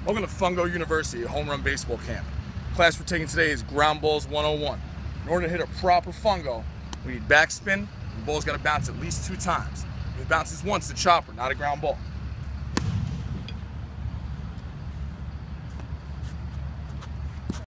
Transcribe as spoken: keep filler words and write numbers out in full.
Welcome to Fungo University, a home run baseball camp. The class we're taking today is ground balls one oh one. In order to hit a proper fungo, we need backspin, and the ball's got to bounce at least two times. If it bounces once, it's a chopper, not a ground ball.